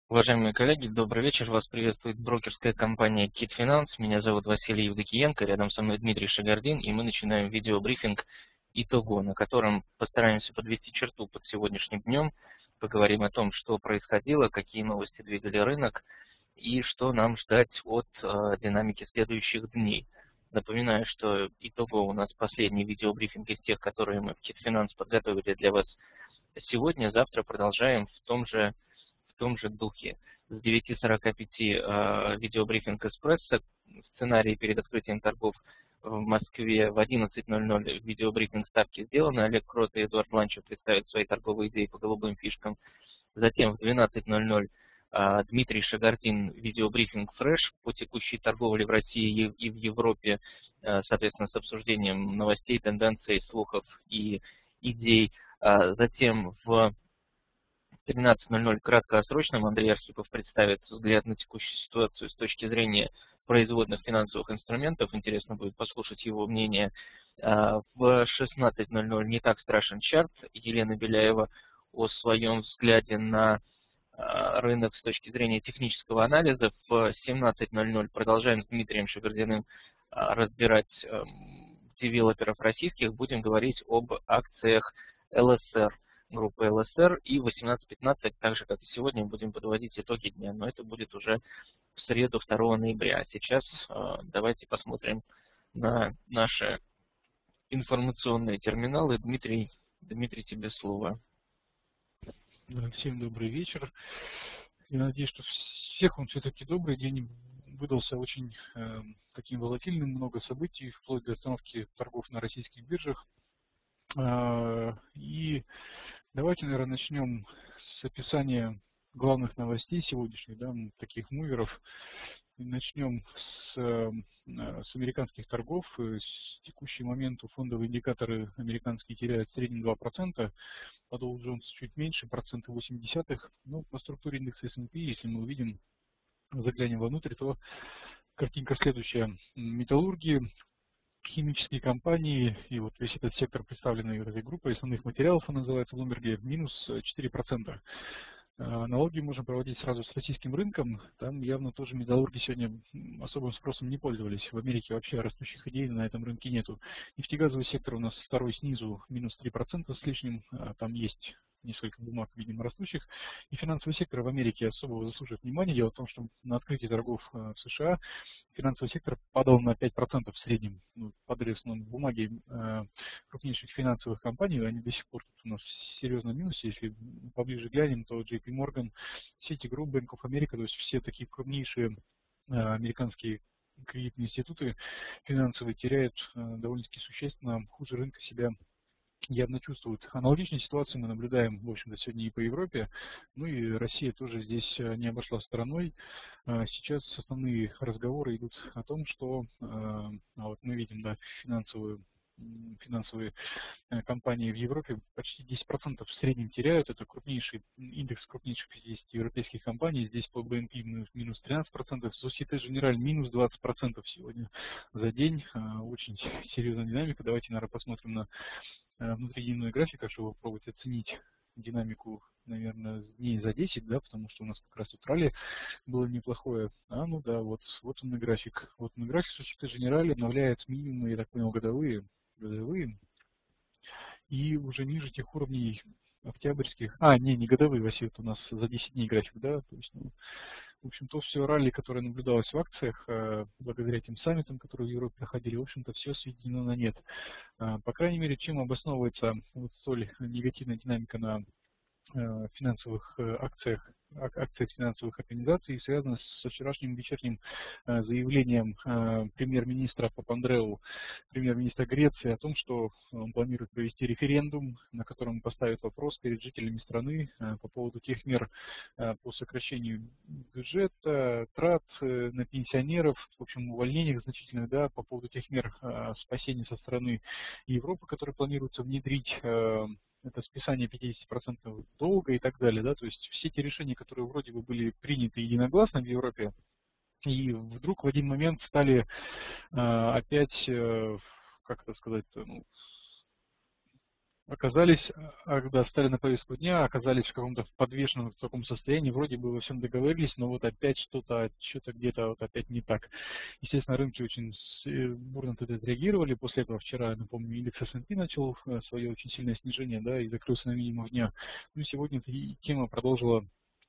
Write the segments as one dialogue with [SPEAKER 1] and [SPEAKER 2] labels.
[SPEAKER 1] Уважаемые коллеги, добрый вечер. Вас приветствует брокерская компания Kit Finance. Меня зовут Василий Евдокиенко, рядом со мной Дмитрий Шагардин, и мы начинаем видеобрифинг «Итого», на котором постараемся подвести черту под сегодняшним днем, поговорим о том, что происходило, какие новости двигали рынок и что нам ждать от динамики следующих дней. Напоминаю, что «Итого» у нас последний видеобрифинг из тех, которые мы в Kit Finance подготовили для вас сегодня. Завтра продолжаем в том же духе. С 9:45 видеобрифинг «Эспрессо», сценарий перед открытием торгов в Москве. В 11:00 видеобрифинг «Ставки сделаны». Олег Крот и Эдуард Ланчев представят свои торговые идеи по голубым фишкам. Затем в 12:00 Дмитрий Шагардин, видеобрифинг «Фреш» по текущей торговле в России и в Европе, соответственно, с обсуждением новостей, тенденций, слухов и идей. Затем в 13:00 краткосрочным Андрей Архипов представит взгляд на текущую ситуацию с точки зрения производных финансовых инструментов. Интересно будет послушать его мнение. В 16:00 не так страшен чарт. Елена Беляева о своем взгляде на рынок с точки зрения технического анализа. В 17:00 продолжаем с Дмитрием Шагардиным разбирать девелоперов российских. Будем говорить об акциях ЛСР, группы ЛСР, и в 18:15, так же как и сегодня, будем подводить итоги дня, но это будет уже в среду 2 ноября. А сейчас давайте посмотрим на наши информационные терминалы. Дмитрий, тебе слово.
[SPEAKER 2] Да, всем добрый вечер. Я надеюсь, что всех он все-таки добрый. День выдался очень таким волатильным, много событий, вплоть до остановки торгов на российских биржах. И давайте, наверное, начнем с описания главных новостей сегодняшних, да, таких муверов. Начнем с американских торгов. В текущий момент фондовые индикаторы американские теряют в среднем 2%, по Dow Jones чуть меньше, 0,8%. Ну, по структуре индекса S&P, если мы увидим, заглянем вовнутрь, то картинка следующая. Металлурги, химические компании и вот весь этот сектор, представленный этой группой основных материалов, он называется в Bloomberg, минус 4%. Аналогию можем проводить сразу с российским рынком. Там явно тоже металлурги сегодня особым спросом не пользовались. В Америке вообще растущих идей на этом рынке нету. Нефтегазовый сектор у нас второй снизу, минус 3% с лишним. Там есть несколько бумаг, видимо, растущих. И финансовый сектор в Америке особо заслуживает внимания. Дело в том, что на открытии торгов в США финансовый сектор падал на 5% в среднем. Ну, падали в основном бумаги крупнейших финансовых компаний, они до сих пор тут у нас в серьезном минусе. Если поближе глянем, то JP Morgan, Citigroup, Bank of America, то есть все такие крупнейшие американские кредитные институты финансовые теряют довольно-таки существенно, хуже рынка себя явно чувствуют. Аналогичные ситуации мы наблюдаем, в общем-то, сегодня и по Европе, ну и Россия тоже здесь не обошла стороной. Сейчас основные разговоры идут о том, что вот мы видим, да, финансовые компании в Европе почти 10% в среднем теряют. Это крупнейший индекс крупнейших 50 европейских компаний. Здесь по BNP минус 13%, Société Générale минус 20% сегодня за день. Очень серьезная динамика. Давайте, наверное, посмотрим на внутридневной графика, чтобы попробовать оценить динамику, наверное, дней за 10, да, потому что у нас как раз тут ралли было неплохое. Ну да, вот он и график. Вот на график Société Générale обновляет минимумы, я так понял, годовые, и уже ниже тех уровней октябрьских. Не годовые, Василий, это у нас за 10 дней график, да, то есть, ну, в общем, то все ралли, которое наблюдалось в акциях, благодаря тем саммитам, которые в Европе проходили, в общем-то, все сведено на нет. По крайней мере, чем обосновывается вот столь негативная динамика на финансовых акциях финансовых организаций, связано со вчерашним вечерним заявлением премьер-министра Папандреу, премьер-министра Греции, о том, что он планирует провести референдум, на котором поставит вопрос перед жителями страны по поводу тех мер по сокращению бюджета, трат на пенсионеров, в общем, увольнениях значительных, да, по поводу тех мер спасения со стороны Европы, которые планируется внедрить, это списание 50% долга и так далее, да, то есть все эти решения, которые вроде бы были приняты единогласно в Европе, и вдруг в один момент стали опять, как это сказать, ну, оказались, когда стали на повестку дня, оказались в каком-то подвешенном в таком состоянии, вроде бы во всем договорились, но вот опять что-то где-то вот опять не так. Естественно, рынки очень бурно тут отреагировали. После этого вчера, напомню, индекс S&P начал свое очень сильное снижение, да, и закрылся на минимум дня. Ну, сегодня тема продолжила,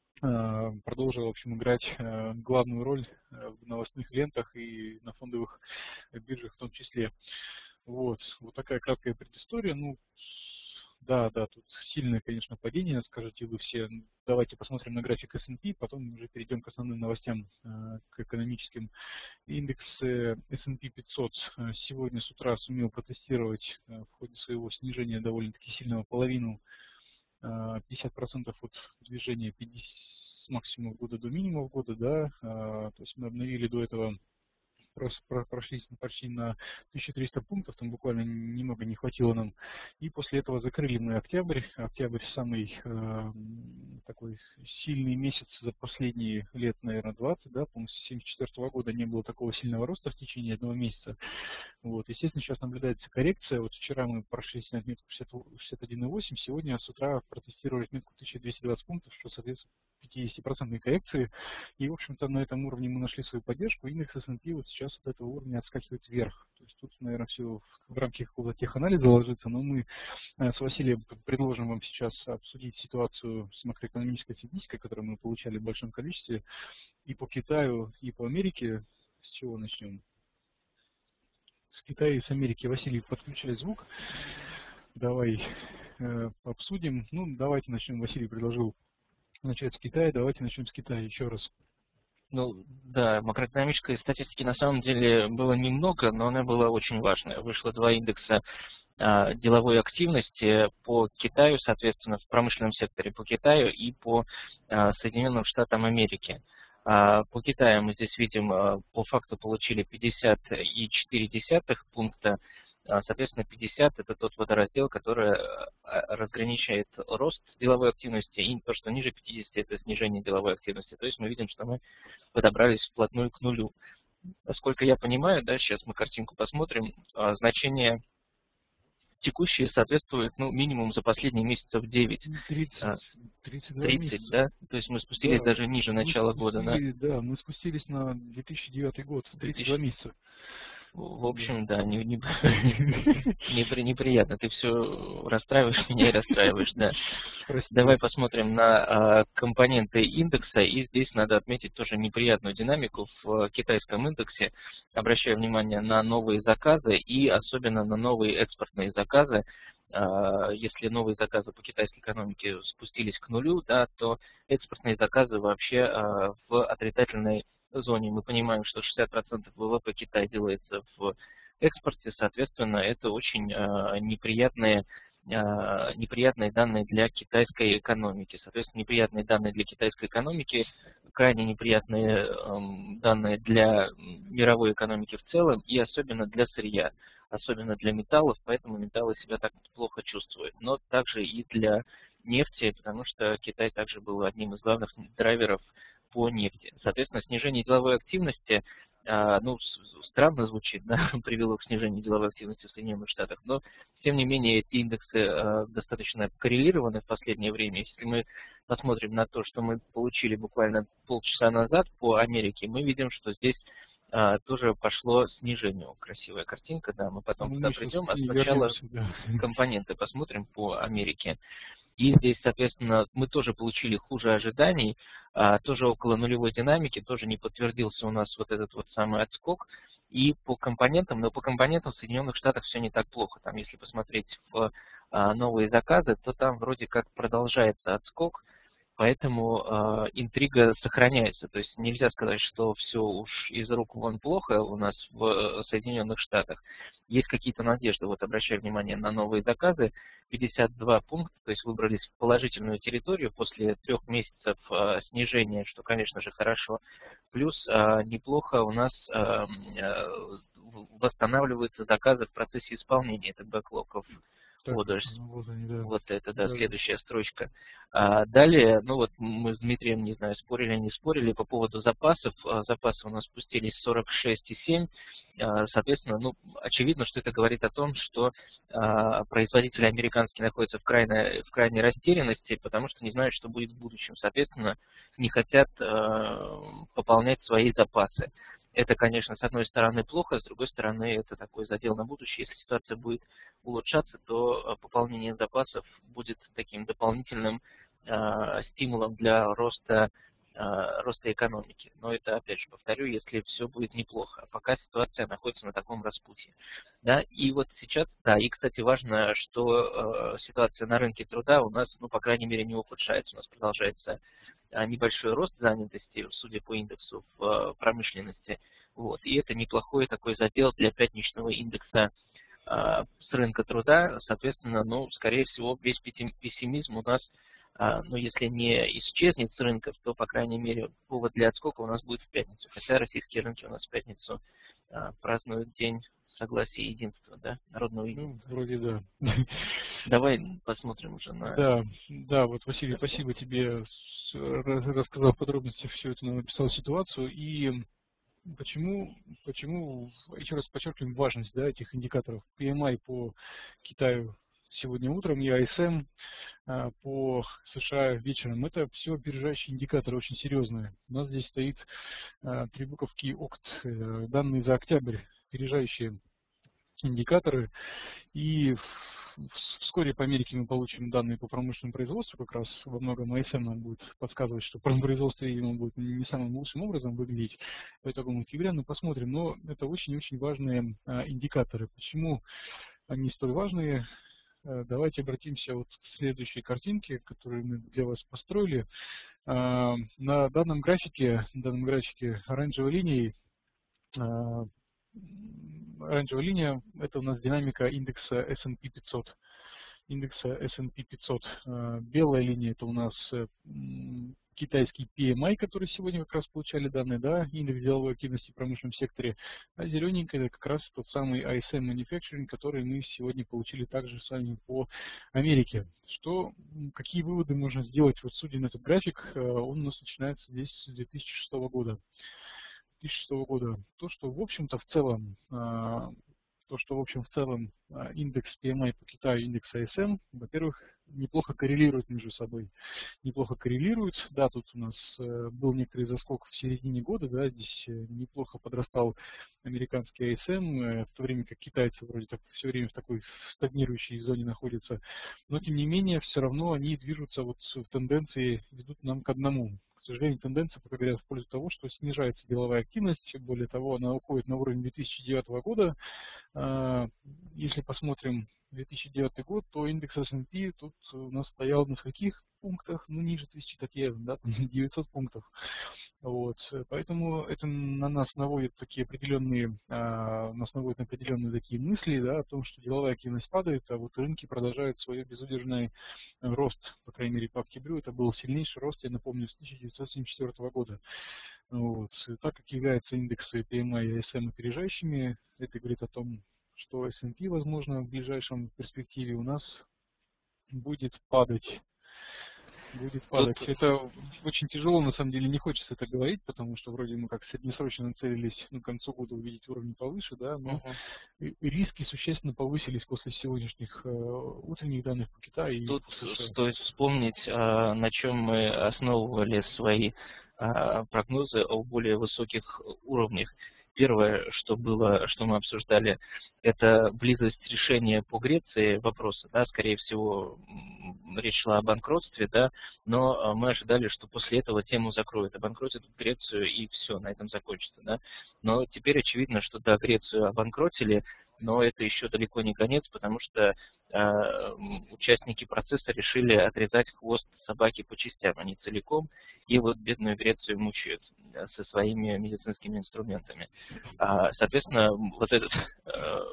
[SPEAKER 2] в общем, играть главную роль в новостных лентах и на фондовых биржах в том числе. Вот такая краткая предыстория. Ну, да, тут сильное, конечно, падение, скажете вы все. Давайте посмотрим на график S&P, потом уже перейдем к основным новостям, к экономическим. Индекс S&P 500 сегодня с утра сумел протестировать в ходе своего снижения довольно-таки сильного половину, 50% от движения 50, с максимума года до минимума года, да, то есть мы обновили до этого, прошлись почти на 1300 пунктов, там буквально немного не хватило нам. И после этого закрыли мы октябрь. Октябрь самый такой сильный месяц за последние лет, наверное, 20, да, по-моему, с 1974 года не было такого сильного роста в течение одного месяца. Вот, естественно, сейчас наблюдается коррекция. Вот вчера мы прошлись на отметку 61,8, сегодня с утра протестировали отметку 1220 пунктов, что соответствует 50% коррекции. И, в общем-то, на этом уровне мы нашли свою поддержку. Индекс S&P вот сейчас от этого уровня отскакивает вверх. То есть тут, наверное, все в рамки какого-то теханализа ложится, но мы с Василием предложим вам сейчас обсудить ситуацию с макроэкономической статистикой, которую мы получали в большом количестве, и по Китаю, и по Америке. С чего начнем? С Китая и с Америки. Василий, подключай звук. Давай обсудим. Ну, давайте начнем. Василий предложил начать с Китая. Давайте начнем с Китая еще раз.
[SPEAKER 1] Ну, да, макроэкономической статистики на самом деле было немного, но она была очень важная. Вышло два индекса деловой активности по Китаю, соответственно, в промышленном секторе по Китаю и по Соединенным Штатам Америки. По Китаю мы здесь видим, по факту получили 50,4 пункта. Соответственно, 50 – это тот водораздел, который разграничивает рост деловой активности, и то, что ниже 50 – это снижение деловой активности. То есть мы видим, что мы подобрались вплотную к нулю. Насколько я понимаю, да, сейчас мы картинку посмотрим, значение текущие соответствует, ну, минимум за последние месяцев 9. 30, да? То есть мы спустились даже ниже начала года, да?
[SPEAKER 2] Да, мы спустились на 2009 год, 32 месяца.
[SPEAKER 1] В общем, да, неприятно. Ты все расстраиваешь меня и расстраиваешь, да. Давай посмотрим на компоненты индекса. И здесь надо отметить тоже неприятную динамику в китайском индексе. Обращаю внимание на новые заказы и особенно на новые экспортные заказы. Если новые заказы по китайской экономике спустились к нулю, да, то экспортные заказы вообще в отрицательной зоне. Мы понимаем, что 60% ВВП Китая делается в экспорте, соответственно, это очень неприятные данные для китайской экономики. Соответственно, неприятные данные для китайской экономики, крайне неприятные данные для мировой экономики в целом и особенно для сырья, особенно для металлов, поэтому металлы себя так плохо чувствуют. Но также и для нефти, потому что Китай также был одним из главных драйверов по нефти. Соответственно, снижение деловой активности, ну, странно звучит, да, привело к снижению деловой активности в Соединенных Штатах, но, тем не менее, эти индексы достаточно коррелированы в последнее время. Если мы посмотрим на то, что мы получили буквально полчаса назад по Америке, мы видим, что здесь тоже пошло снижение. Красивая картинка, да, мы потом туда придем, а сначала компоненты посмотрим по Америке. И здесь, соответственно, мы тоже получили хуже ожиданий, тоже около нулевой динамики, тоже не подтвердился у нас вот этот вот самый отскок. И по компонентам, но по компонентам в Соединенных Штатах все не так плохо. Там, если посмотреть в новые заказы, то там вроде как продолжается отскок, поэтому интрига сохраняется. То есть нельзя сказать, что все уж из рук вон плохо у нас в Соединенных Штатах. Есть какие-то надежды. Вот обращаю внимание на новые заказы. 52 пункта, то есть выбрались в положительную территорию после 3 месяцев снижения, что, конечно же, хорошо. Плюс неплохо у нас восстанавливаются заказы в процессе исполнения. Это бэклог
[SPEAKER 2] Так,
[SPEAKER 1] Orders.
[SPEAKER 2] вот они, да.
[SPEAKER 1] Вот это, да,
[SPEAKER 2] Да.
[SPEAKER 1] следующая строчка. Далее, ну вот мы с Дмитрием, не знаю, спорили, не спорили по поводу запасов. Запасы у нас спустились 46,7. Соответственно, ну, очевидно, что это говорит о том, что производители американские находятся в крайней растерянности, потому что не знают, что будет в будущем. Соответственно, не хотят пополнять свои запасы. Это, конечно, с одной стороны плохо, с другой стороны это такой задел на будущее. Если ситуация будет улучшаться, то пополнение запасов будет таким дополнительным стимулом для роста экономики. Но это, опять же, повторю, если все будет неплохо. Пока ситуация находится на таком распутье. Да? И вот сейчас, да, и, кстати, важно, что ситуация на рынке труда у нас, ну, по крайней мере, не ухудшается. У нас продолжается небольшой рост занятости, судя по индексу в промышленности. Вот. И это неплохой такой задел для пятничного индекса с рынка труда. Соответственно, ну, скорее всего, весь пессимизм у нас, ну, если не исчезнет с рынков, то, по крайней мере, повод для отскока у нас будет в пятницу. Хотя российские рынки у нас в пятницу празднуют День согласия и единства, да, народного единства.
[SPEAKER 2] Ну, вроде да.
[SPEAKER 1] Давай посмотрим уже на...
[SPEAKER 2] Да, вот, Василий, спасибо тебе, рассказал подробности, все это, написал ситуацию. И почему, еще раз подчеркиваем важность, да, этих индикаторов. PMI по Китаю сегодня утром и ISM по США вечером. Это все опережающие индикаторы, очень серьезные. У нас здесь стоит 3 буковки ОКТ, данные за октябрь, опережающие индикаторы. И вскоре по Америке мы получим данные по промышленному производству, как раз во многом ISM нам будет подсказывать, что производство, видимо, будет не самым лучшим образом выглядеть по итогам октября, но посмотрим. Но это очень-очень важные индикаторы. Почему они столь важные? Давайте обратимся вот к следующей картинке, которую мы для вас построили. На данном графике оранжевой линией, это у нас динамика индекса S&P 500. Белая линия это у нас китайский PMI, который сегодня как раз получали данные, да, индекс деловой активности в промышленном секторе, а зелененькая это как раз тот самый ISM Manufacturing, который мы сегодня получили также с вами по Америке. Какие выводы можно сделать, вот судя на этот график, он у нас начинается здесь с 2006 года. То, что в общем-то в целом индекс PMI по Китаю, индекс ISM, во-первых, неплохо коррелируют между собой. Да, тут у нас был некоторый заскок в середине года, да, здесь неплохо подрастал американский ISM, в то время как китайцы вроде так все время в такой стагнирующей зоне находятся. Но тем не менее, все равно они движутся вот в тенденции, ведут нам к одному. К сожалению, тенденция пока говорят в пользу того, что снижается деловая активность, более того, она уходит на уровень 2009 года. Если посмотрим 2009 год, то индекс S&P тут у нас стоял на каких пунктах, ну, ниже 1000, так я, да, 900 пунктов. Вот. Поэтому это на нас наводит на определенные такие мысли, да, о том, что деловая активность падает, а вот рынки продолжают свой безудержный рост, по крайней мере, по октябрю. Это был сильнейший рост, я напомню, с 1974 года. Вот. Так как являются индексы PMI и ISM опережающими, это говорит о том, что S&P, возможно, в ближайшем перспективе у нас будет падать. Это очень тяжело, на самом деле, не хочется это говорить, потому что вроде мы как среднесрочно нацелились к концу года увидеть уровни повыше, да, но риски существенно повысились после сегодняшних утренних данных по Китаю.
[SPEAKER 1] Тут стоит вспомнить, на чем мы основывали свои прогнозы о более высоких уровнях. Первое, что мы обсуждали, это близость решения по Греции вопроса, да, скорее всего, речь шла о банкротстве, да, но мы ожидали, что после этого тему закроют, обанкротят Грецию и все, на этом закончится, да. Но теперь очевидно, что да, Грецию обанкротили, но это еще далеко не конец, потому что участники процесса решили отрезать хвост собаки по частям, а не целиком, и вот бедную Грецию мучают со своими медицинскими инструментами. Соответственно, вот этот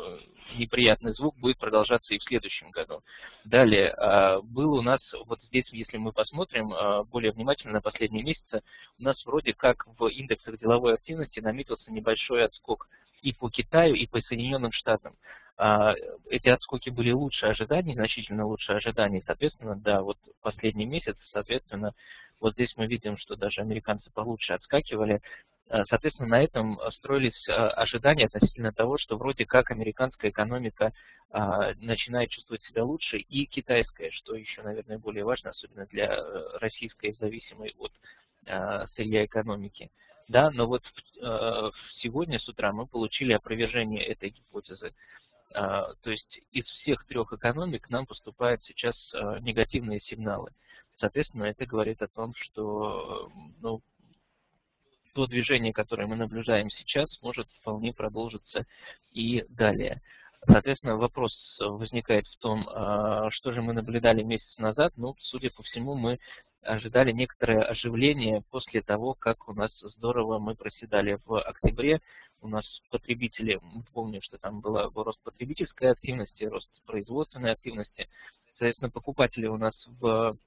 [SPEAKER 1] неприятный звук будет продолжаться и в следующем году. Далее, был у нас, вот здесь, если мы посмотрим более внимательно на последние месяцы, у нас вроде как в индексах деловой активности наметился небольшой отскок и по Китаю, и по Соединенным Штатам. Эти отскоки были лучше ожиданий, значительно лучше ожиданий. Соответственно, да, вот последний месяц, соответственно, вот здесь мы видим, что даже американцы получше отскакивали. Соответственно, на этом строились ожидания относительно того, что вроде как американская экономика начинает чувствовать себя лучше, и китайская, что еще, наверное, более важно, особенно для российской, зависимой от сырья экономики. Да, но вот сегодня с утра мы получили опровержение этой гипотезы. То есть из всех трех экономик нам поступают сейчас негативные сигналы. Соответственно, это говорит о том, что то движение, которое мы наблюдаем сейчас, может вполне продолжиться и далее. Соответственно, вопрос возникает в том, что же мы наблюдали месяц назад. Ну, судя по всему, мы ожидали некоторое оживление после того, как у нас здорово мы проседали в октябре. У нас потребители, мы помним, что там был рост потребительской активности, рост производственной активности. Соответственно, покупатели у нас в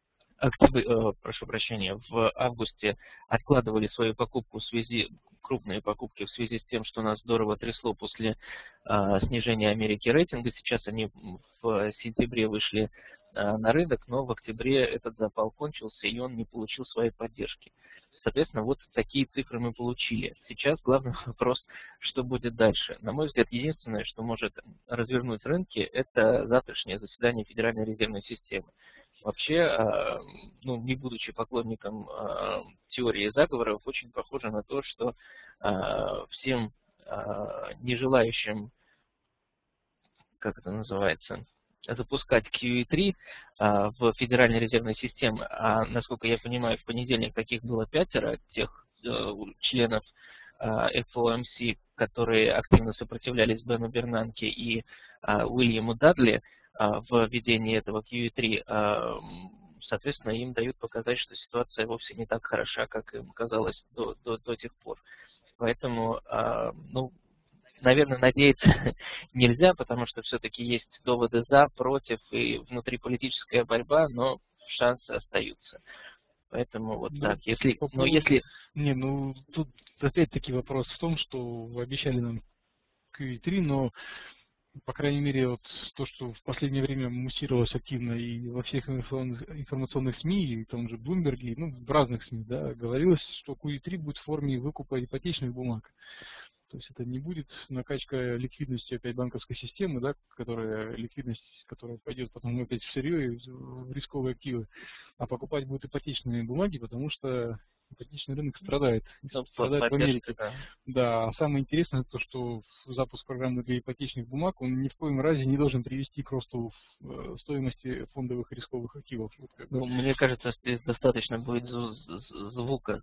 [SPEAKER 1] в августе откладывали свою покупку крупные покупки в связи с тем, что нас здорово трясло после снижения Америки рейтинга. Сейчас они в сентябре вышли на рынок, но в октябре этот запал кончился, и он не получил своей поддержки. Соответственно, вот такие цифры мы получили. Сейчас главный вопрос, что будет дальше. На мой взгляд, единственное, что может развернуть рынки, это завтрашнее заседание Федеральной резервной системы. Вообще, не будучи поклонником теории заговоров, очень похоже на то, что всем нежелающим, как это называется, запускать QE3 в Федеральной резервной системе, а насколько я понимаю, в понедельник таких было 5 тех членов FOMC, которые активно сопротивлялись Бену Бернанке и Уильяму Дадли в введении этого QE3, соответственно, им дают показать, что ситуация вовсе не так хороша, как им казалось до тех пор. Поэтому, наверное, надеяться нельзя, потому что все-таки есть доводы за, против и внутриполитическая борьба, но шансы остаются. Поэтому вот так.
[SPEAKER 2] Тут опять-таки вопрос в том, что обещали нам QE3, но по крайней мере, вот то, что в последнее время муссировалось активно и во всех информационных СМИ, и в том же Bloomberg, в разных СМИ, да, говорилось, что QE3 будет в форме выкупа ипотечных бумаг. То есть это не будет накачка ликвидности опять банковской системы, да, ликвидность, которая пойдет потом опять в сырье и в рисковые активы, а покупать будут ипотечные бумаги, потому что ипотечный рынок страдает в Америке. Да, а самое интересное то, что запуск программы для ипотечных бумаг, он ни в коем разе не должен привести к росту стоимости фондовых рисковых активов.
[SPEAKER 1] Мне кажется, здесь достаточно будет звука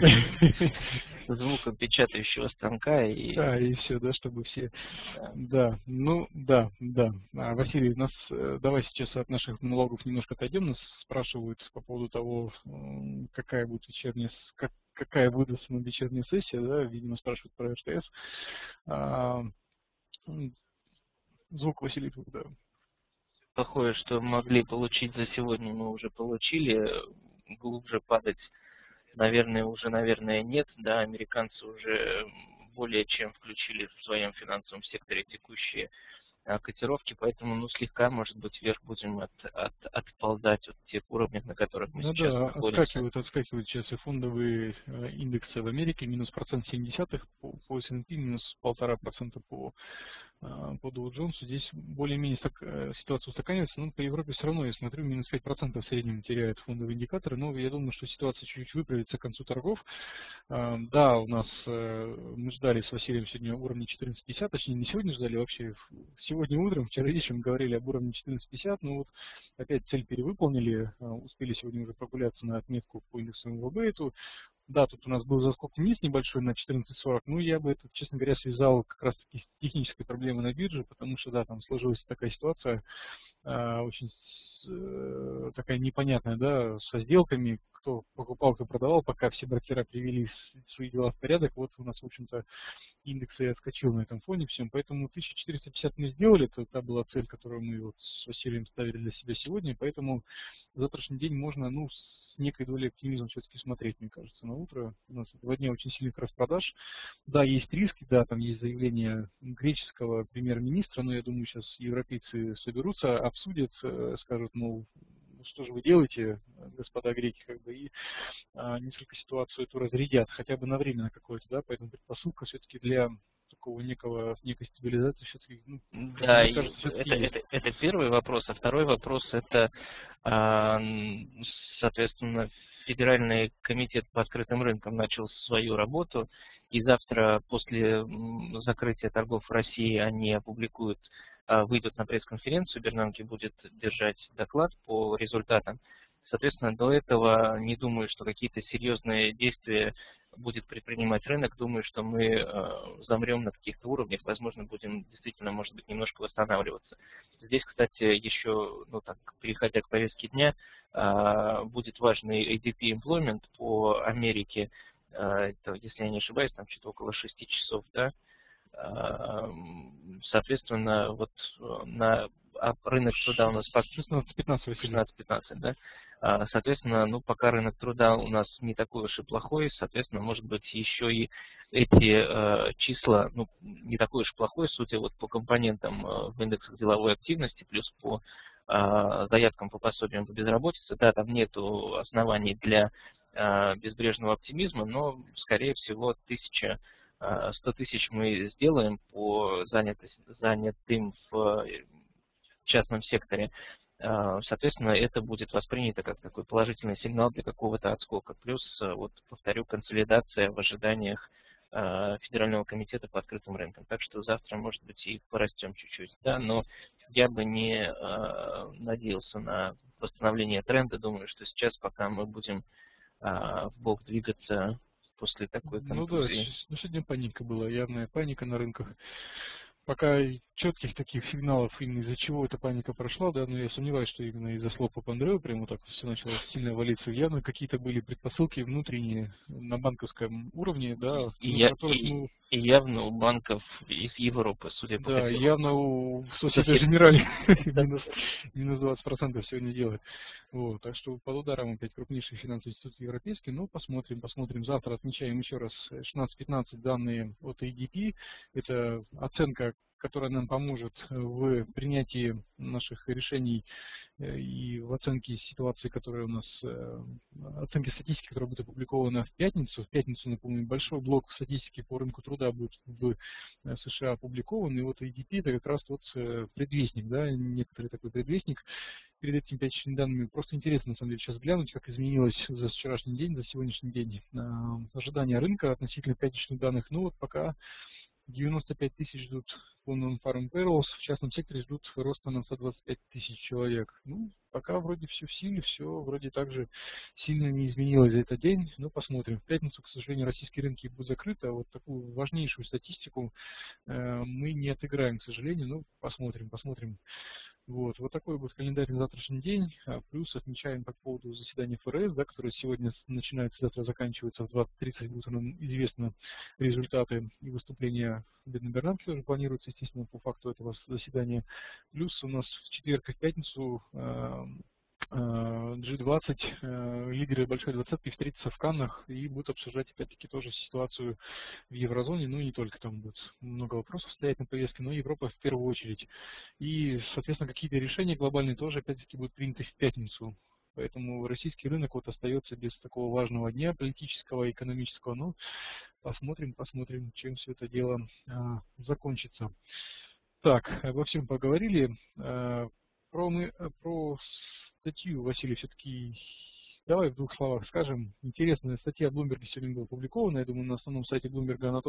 [SPEAKER 1] печатающего станка.
[SPEAKER 2] Да, и все, да, чтобы все. Да, Василий, давай сейчас от наших монологов немножко отойдем. Нас спрашивают по поводу того, какая выдастся на вечерняя сессия, да, видимо, спрашивают про РТС. Звук, Василий, да.
[SPEAKER 1] Плохое, что могли получить за сегодня, мы уже получили. Глубже падать, наверное, нет. Да, американцы уже более чем включили в своем финансовом секторе текущие котировки, поэтому слегка, может быть, вверх будем отползать от тех уровней, на которых мы сейчас находимся.
[SPEAKER 2] Отскакивают сейчас и фондовые индексы в Америке, минус 0,7%, по S&P минус 1,5% по Dow Jones. Здесь более-менее ситуация устаканивается, но по Европе все равно, я смотрю, минус 5% в среднем теряют фондовые индикаторы, но я думаю, что ситуация чуть-чуть выправится к концу торгов. Да, у нас мы ждали с Василием сегодня уровня 14.50, точнее не сегодня ждали, вообще сегодня утром, вчера вечером говорили об уровне 14.50, но вот опять цель перевыполнили, успели сегодня уже прогуляться на отметку по индексу МВБ. Да, тут у нас был заскок вниз небольшой на 14.40, но я бы это, честно говоря, связал как раз таки с технической проблемой на бирже, потому что, да, там сложилась такая ситуация очень такая непонятная, да, со сделками, кто покупал, кто продавал, пока все брокера привели свои дела в порядок. Вот у нас, в общем-то, индекс и отскочил на этом фоне всем. Поэтому 1450 мы сделали, это та была цель, которую мы вот с Василием ставили для себя сегодня. Поэтому завтрашний день можно, ну, с некой долей оптимизма все-таки смотреть, мне кажется, на утро. У нас 2 дня очень сильных распродаж. Да, есть риски, да, там есть заявление греческого премьер-министра, но я думаю, сейчас европейцы соберутся, обсудят, скажут, мол, что же вы делаете, господа греки, как бы, и несколько ситуацию эту разрядят, хотя бы на время какое-то, да, поэтому предпосылка все-таки для такого некой стабилизации все-таки, ну,
[SPEAKER 1] Да,
[SPEAKER 2] мне
[SPEAKER 1] и
[SPEAKER 2] кажется, все-таки есть.
[SPEAKER 1] это первый вопрос. А второй вопрос это, соответственно, Федеральный комитет по открытым рынкам начал свою работу, и завтра после закрытия торгов в России они опубликуют, выйдут на пресс-конференцию, Бернанке будет держать доклад по результатам. Соответственно, до этого не думаю, что какие-то серьезные действия будет предпринимать рынок. Думаю, что мы замрем на каких-то уровнях, возможно, будем действительно, может быть, немножко восстанавливаться. Здесь, кстати, еще, ну так, переходя к повестке дня, будет важный ADP employment по Америке, это, если я не ошибаюсь, там что-то около 6 часов, да. Соответственно, вот на рынок труда у нас
[SPEAKER 2] 16-15, Василий.
[SPEAKER 1] 16-15, да. Соответственно, ну, пока рынок труда у нас не такой уж и плохой, соответственно, может быть, еще и эти числа, ну, не такой уж плохой, судя вот по компонентам в индексах деловой активности, плюс по заявкам по пособиям по безработице, да, там нету оснований для безбрежного оптимизма, но, скорее всего, 100 тысяч мы сделаем по занятым в частном секторе. Соответственно, это будет воспринято как такой положительный сигнал для какого-то отскока. Плюс, вот, повторю, консолидация в ожиданиях Федерального комитета по открытым рынкам. Так что завтра, может быть, и порастем чуть-чуть. Да, но я бы не надеялся на восстановление тренда. Думаю, что сейчас, пока мы будем вбок двигаться после такой контузии.
[SPEAKER 2] Ну да, сегодня паника была, явная паника на рынках. Пока четких таких сигналов, именно из-за чего эта паника прошла, да, но я сомневаюсь, что именно из-за слов Папандрео прямо так все начало сильно валиться. Явно какие-то были предпосылки внутренние на банковском уровне, да,
[SPEAKER 1] и явно у банков из Европы, судя по
[SPEAKER 2] да,
[SPEAKER 1] всему.
[SPEAKER 2] явно у Société Générale минус 20% сегодня делает. Вот, так что под ударом опять крупнейшие финансовые институты европейские. Ну, посмотрим. Завтра отмечаем еще раз 16-15 данные от ADP. Это оценка, которая нам поможет в принятии наших решений и в оценке ситуации, которая у нас, оценке статистики, которая будет опубликована в пятницу. В пятницу, напомню, большой блок статистики по рынку труда будет в США опубликован. И вот ADP это как раз тот предвестник, да, некоторый такой предвестник перед этими пятничными данными. Просто интересно, на самом деле, сейчас глянуть, как изменилось за вчерашний день, за сегодняшний день ожидания рынка относительно пятничных данных. Ну вот пока 95 тысяч ждут по non-farm payrolls, в частном секторе ждут роста на 125 тысяч человек. Ну, пока вроде все в силе, все вроде так же сильно не изменилось за этот день, но посмотрим. В пятницу, к сожалению, российские рынки будут закрыты, а вот такую важнейшую статистику мы не отыграем, к сожалению, но посмотрим. Вот такой будет календарь на завтрашний день. Плюс отмечаем по поводу заседания ФРС, да, которое сегодня начинается, завтра заканчивается в 20:30, будут нам известны результаты и выступления Бедной Бернанке, тоже планируется, естественно, по факту этого заседания. Плюс у нас в четверг и в пятницу G20, лидеры Большой Двадцатки встретятся в Каннах и будут обсуждать, опять-таки, тоже ситуацию в еврозоне, ну и не только, там будет много вопросов стоять на повестке, но Европа в первую очередь. И, соответственно, какие-то решения глобальные тоже, опять-таки, будут приняты в пятницу. Поэтому российский рынок вот остается без такого важного дня политического, экономического, но посмотрим, чем все это дело закончится. Так, обо всем поговорили. Про статью, Василий, все-таки давай в 2 словах скажем. Интересная статья Bloomberg сегодня была опубликована. Я думаю, на основном сайте Bloomberg она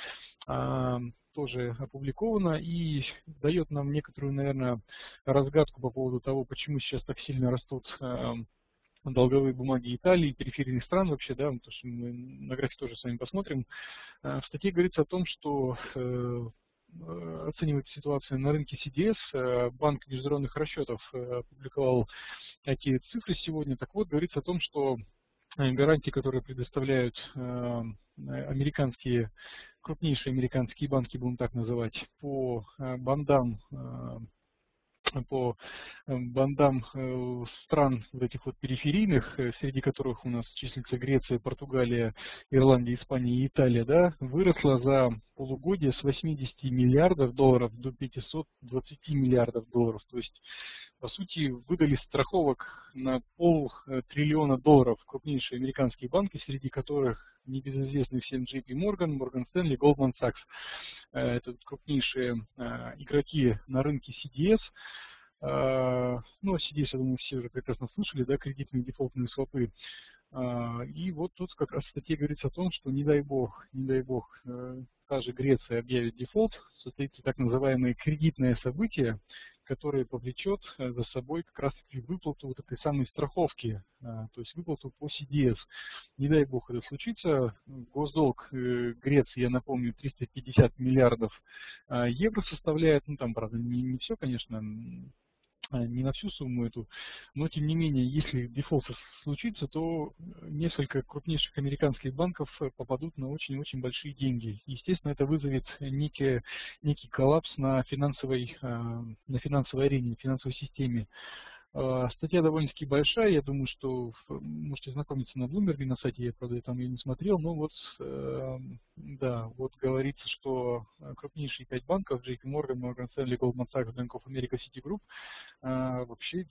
[SPEAKER 2] тоже опубликована и дает нам некоторую, наверное, разгадку по поводу того, почему сейчас так сильно растут долговые бумаги Италии, периферийных стран вообще, да, потому что мы на графике тоже с вами посмотрим. В статье говорится о том, что оценивает ситуацию на рынке CDS. Банк международных расчетов опубликовал такие цифры сегодня. Так вот, говорится о том, что гарантии, которые предоставляют крупнейшие американские банки, будем так называть, по бандам стран вот этих вот периферийных, среди которых у нас числится Греция, Португалия, Ирландия, Испания и Италия, да, выросла за полугодие с 80 миллиардов долларов до 520 миллиардов долларов. То есть, по сути, выдали страховок на $500 billion крупнейшие американские банки, среди которых небезызвестный всем JP Morgan, Morgan Stanley, Goldman Sachs. Это крупнейшие игроки на рынке CDS. Ну, CDS, я думаю, все уже прекрасно слышали, да, кредитные дефолтные свопы. И вот тут как раз в статье говорится о том, что не дай бог, та же Греция объявит дефолт, состоится так называемое кредитное событие, которое повлечет за собой как раз таки выплату вот этой самой страховки, то есть выплату по CDS. Не дай бог это случится, госдолг Греции, я напомню, 350 миллиардов евро составляет, ну там, правда, не все, конечно, не на всю сумму эту, но тем не менее, если дефолт случится, то несколько крупнейших американских банков попадут на очень-очень большие деньги. Естественно, это вызовет некий коллапс на финансовой арене, на финансовой системе. Статья довольно-таки большая, я думаю, что можете знакомиться на Bloomberg, на сайте, я, правда, там ее не смотрел, но вот, да, вот говорится, что крупнейшие 5 банков, JP Morgan, Morgan Stanley, Goldman Sachs, Bank of America, Citigroup, вообще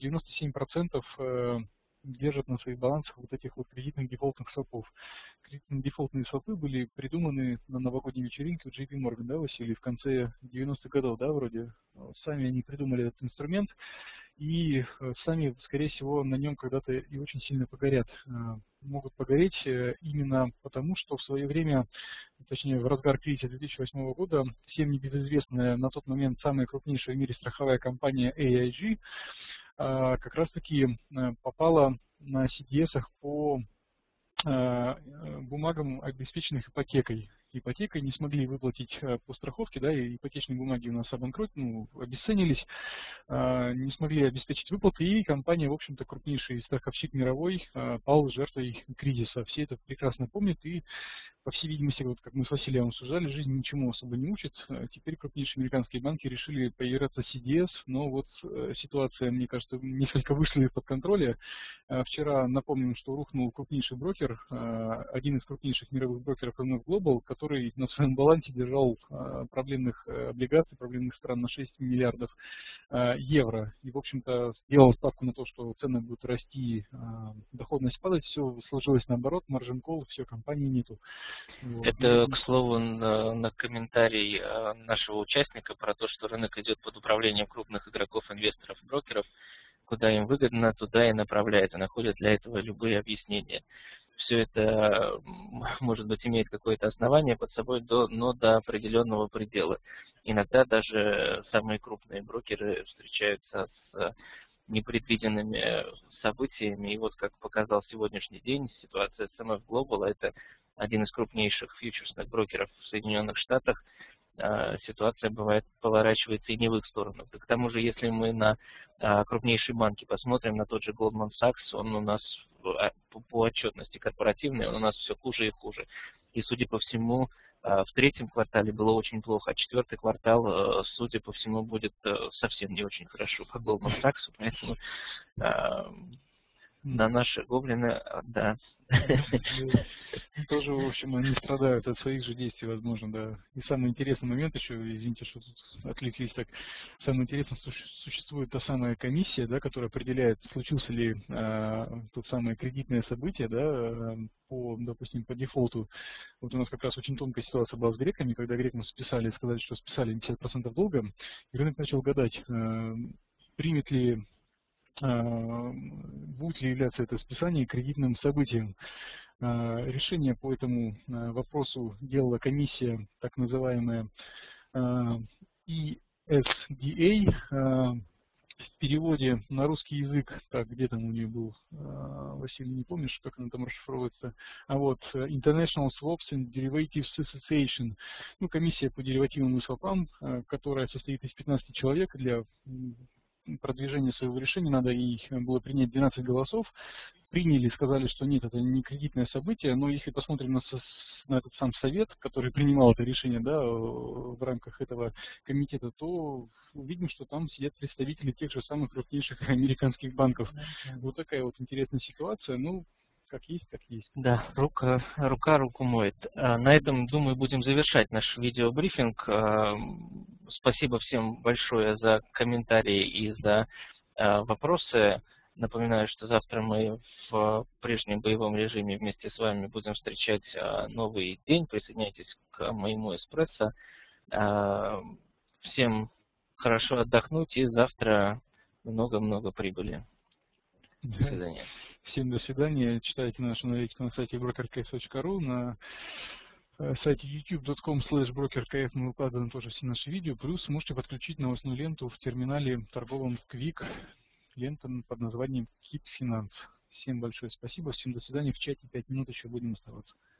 [SPEAKER 2] 97% держат на своих балансах вот этих вот кредитных дефолтных свопов. Кредитные дефолтные свопы были придуманы на новогодней вечеринке у JP Morgan, да, Василий, в конце 90-х годов, да, вроде. Сами они придумали этот инструмент, и сами, скорее всего, на нем когда-то и очень сильно погорят. Могут погореть именно потому, что в свое время, точнее в разгар кризиса 2008 года, всем небезызвестная на тот момент самая крупнейшая в мире страховая компания AIG как раз-таки попала на CDS-ах по бумагам, обеспеченных ипотекой. Ипотекой не смогли выплатить по страховке, да, и ипотечные бумаги у нас обесценились, не смогли обеспечить выплаты, и компания, в общем-то, крупнейший страховщик мировой, пал жертвой кризиса. Все это прекрасно помнят, и, по всей видимости, вот как мы с Василием обсуждали, жизнь ничему особо не учит. Теперь крупнейшие американские банки решили поиграться с CDS, но вот ситуация, мне кажется, несколько вышла из-под контроля. Вчера, напомним, что рухнул крупнейший брокер, один из крупнейших мировых брокеров MF Global, который на своем балансе держал проблемных облигаций, проблемных стран на 6 миллиардов евро. И, в общем-то, сделал ставку на то, что цены будут расти, доходность падать. Все сложилось наоборот, маржин колл, все, компании нету. Вот.
[SPEAKER 1] Это, к слову, на комментарий нашего участника про то, что рынок идет под управлением крупных игроков, инвесторов, брокеров. Куда им выгодно, туда и направляют, и находят для этого любые объяснения. Все это, может быть, имеет какое-то основание под собой, но до определенного предела. Иногда даже самые крупные брокеры встречаются с непредвиденными событиями. И вот, как показал сегодняшний день, ситуация с MF Global, это один из крупнейших фьючерсных брокеров в Соединенных Штатах, ситуация бывает поворачивается и не в их сторону. К тому же, если мы на крупнейшие банки посмотрим, на тот же Goldman Sachs, он у нас по отчетности корпоративной, он у нас все хуже и хуже. И, судя по всему, в третьем квартале было очень плохо, а четвертый квартал, судя по всему, будет совсем не очень хорошо по Goldman Sachs, поэтому на наши гоблины, да.
[SPEAKER 2] Тоже, в общем, они страдают от своих же действий, возможно, да. И самый интересный момент еще, извините, что тут отвлеклись так, самое интересное, существует та самая комиссия, да, которая определяет, случился ли тот самое кредитное событие, да, допустим, по дефолту. Вот у нас как раз очень тонкая ситуация была с греками, когда грекам списали, сказали, что списали 50% долга, и рынок начал гадать, примет ли, будет ли являться это списание кредитным событием. Решение по этому вопросу делала комиссия, так называемая ESDA, в переводе на русский язык, так, где там у нее был, Василий, не помнишь, как она там расшифровывается, а вот International Swaps and Derivatives Association, ну, комиссия по деривативным и свопам, которая состоит из 15 человек. Для продвижения своего решения надо ей было принять 12 голосов. Приняли, сказали, что нет, это не кредитное событие, но если посмотрим на этот сам совет, который принимал это решение, да, в рамках этого комитета, то увидим, что там сидят представители тех же самых крупнейших американских банков. Вот такая вот интересная ситуация. Ну, как есть, как есть.
[SPEAKER 1] Да, рука руку моет. На этом, думаю, будем завершать наш видеобрифинг. Спасибо всем большое за комментарии и за вопросы. Напоминаю, что завтра мы в прежнем боевом режиме вместе с вами будем встречать новый день. Присоединяйтесь к моему эспрессо. Всем хорошо отдохнуть и завтра много-много прибыли. До свидания.
[SPEAKER 2] Всем до свидания. Читайте нашу аналитику на сайте brokercase.ru, на сайте youtube.com/brokerkf мы выкладываем тоже все наши видео. Плюс можете подключить новостную ленту в терминале торговом Quick, лента под названием Kit Finance. Всем большое спасибо, всем до свидания. В чате 5 минут еще будем оставаться.